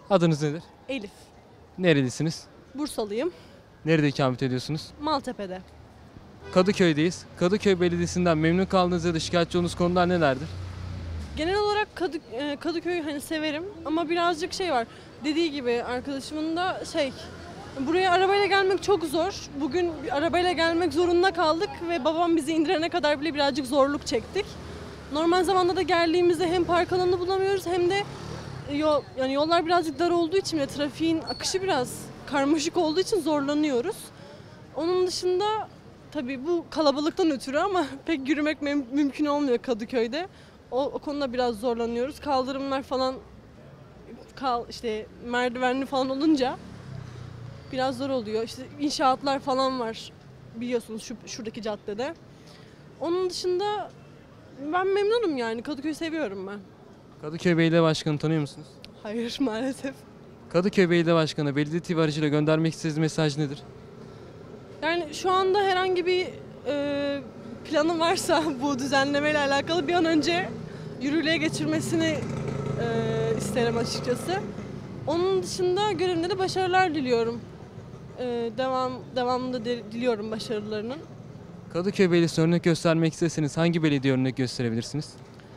Adınız nedir? Elif. Nerelisiniz? Bursalıyım. Nerede ikamet ediyorsunuz? Maltepe'de. Kadıköy'deyiz. Kadıköy Belediyesi'nden memnun kaldığınız ya da şikayetçi olduğunuz konular nelerdir? Genel olarak Kadıköy'ü hani severim ama birazcık şey var. Dediği gibi arkadaşımın da buraya arabayla gelmek çok zor. Bugün bir arabayla gelmek zorunda kaldık ve babam bizi indirene kadar bile birazcık zorluk çektik. Normal zamanda da geldiğimizde hem park alanı bulamıyoruz hem de yollar birazcık dar olduğu için ve trafiğin akışı biraz karmaşık olduğu için zorlanıyoruz. Onun dışında tabii bu kalabalıktan ötürü ama pek yürümek mümkün olmuyor Kadıköy'de. O konuda biraz zorlanıyoruz. Kaldırımlar falan işte merdivenli falan olunca biraz zor oluyor. İşte inşaatlar falan var biliyorsunuz şuradaki caddede. Onun dışında ben memnunum yani. Kadıköy'ü seviyorum ben. Kadıköy Belediye Başkanı tanıyor musunuz? Hayır maalesef. Kadıköy Belediye Başkanı Belediye TV aracıyla göndermek istediğiniz mesaj nedir? Yani şu anda herhangi bir planı varsa bu düzenlemeyle alakalı bir an önce yürürlüğe geçirmesini isterim açıkçası. Onun dışında görevinde de başarılar diliyorum. Devamında diliyorum başarılarının. Kadıköy Belediyesi örnek göstermek isteseniz hangi belediye örnek gösterebilirsiniz?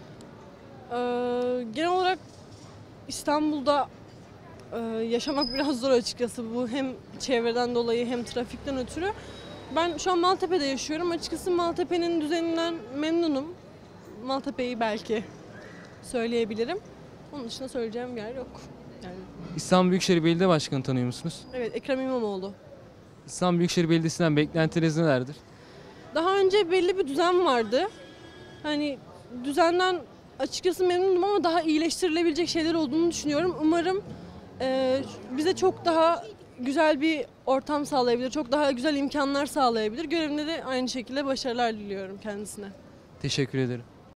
Genel olarak İstanbul'da yaşamak biraz zor açıkçası. Bu hem çevreden dolayı hem trafikten ötürü. Ben şu an Maltepe'de yaşıyorum. Açıkçası Maltepe'nin düzeninden memnunum. Maltepe'yi belki söyleyebilirim. Onun dışında söyleyeceğim bir yer yok. Yani, İstanbul Büyükşehir Belediye Başkanı tanıyor musunuz? evet, Ekrem İmamoğlu. İstanbul Büyükşehir Belediyesi'nden beklentiniz nelerdir? Daha önce belli bir düzen vardı. Hani düzenden açıkçası memnunum ama daha iyileştirilebilecek şeyler olduğunu düşünüyorum. Umarım bize çok daha güzel bir ortam sağlayabilir, çok daha güzel imkanlar sağlayabilir. Görevinde de aynı şekilde başarılar diliyorum kendisine. Teşekkür ederim.